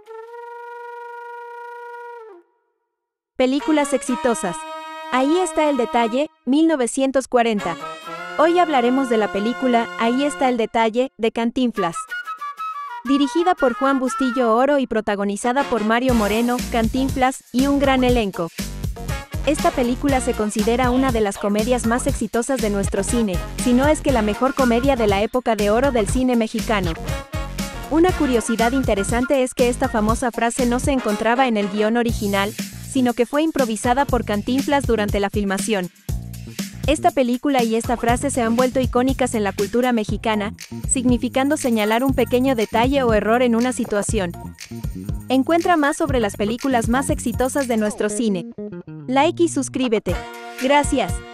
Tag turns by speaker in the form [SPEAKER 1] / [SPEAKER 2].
[SPEAKER 1] Películas exitosas. Ahí está el detalle, 1940. Hoy hablaremos de la película Ahí está el detalle, de Cantinflas. Dirigida por Juan Bustillo Oro y protagonizada por Mario Moreno, Cantinflas y un gran elenco. Esta película se considera una de las comedias más exitosas de nuestro cine, si no es que la mejor comedia de la época de oro del cine mexicano. Una curiosidad interesante es que esta famosa frase no se encontraba en el guión original, sino que fue improvisada por Cantinflas durante la filmación. Esta película y esta frase se han vuelto icónicas en la cultura mexicana, significando señalar un pequeño detalle o error en una situación. Encuentra más sobre las películas más exitosas de nuestro cine. Like y suscríbete. Gracias.